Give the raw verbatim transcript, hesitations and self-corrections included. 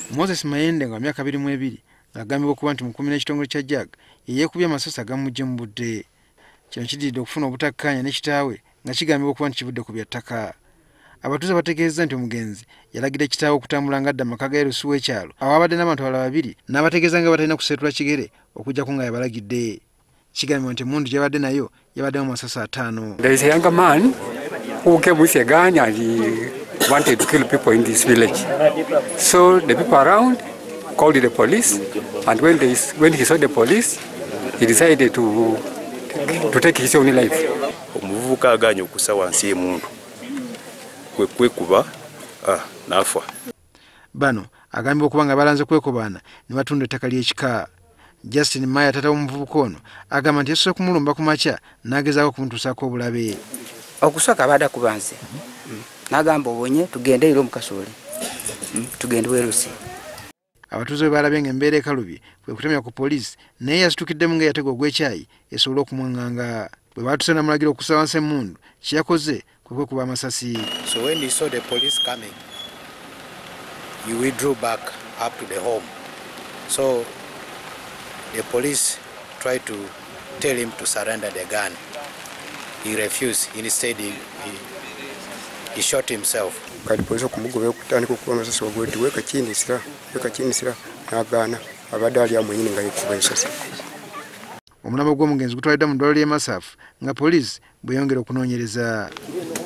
Moses Mayende nga myaka abiri mu ebiri agambibwa okuba nti mukumi n'ekitongole kya Jag yeekubye amasasi agamujje mu budde. Kino kiddiridde okufuna obutakkaanya ne kitaawe nga kigambibwa okuba nti kivudde ku bya ttaka. Abatuuze bategeezezza nti omugenzi yalagira kitaawe okutambula ng'adda mu maka ga Erusi w'ekyalo awabadde n'abantu abalala babiri n'abategeeza nga batalina kuseetula kigere okuggyako nga yabalagidde. Kigambibwa nti emmundu gy'abadde nayo yabaddemu amasasi ataano. There is a younger man who came with a gun and he wanted to kill people in this village. So the people around called the police, and when they when he saw the police, he decided to to take his own life. Omuvubuka aganye okussa wansi y'emundu kwe kwekuba ah nafa. Bano agambibwa okuba nga balanze kwekubaana ne batunda ettaka ly'ekika. Justin Maya tata w'omuvubuka ono agamba nti yasoose kumulumba ku makya n'agezaako kumutuusaako obulabe. Okusooka abadde akubanze n'agamba obonye tugende eri omukasoole tugende Erusi. Abatuuze bwe balabye ng'embeera ekalubye kwe kutemya ku poliisi naye yasitukiddemu ng'eyatega ogw'ekyayi esobole okumwaŋŋanga. Bwe baatuuse n'amulagira okussa wansi emmundu kye yakoze kwe kwekuba amasasi. So when he saw the police coming, he withdrew back up to the home. So the police tried to tell him to surrender the gun. He refused. Instead, he, he, he shot himself. Kati police okumugoba okutandika okuba amasasi wagweti weka kinisira weka kinisira n'agaana abadde ali amu nyini nga yekuba ensasi. Omulambo gw'omugenzi gutwaliddwa mu ddwaliro ly'e Masafu nga poliisi bweyongera okunoonyereza.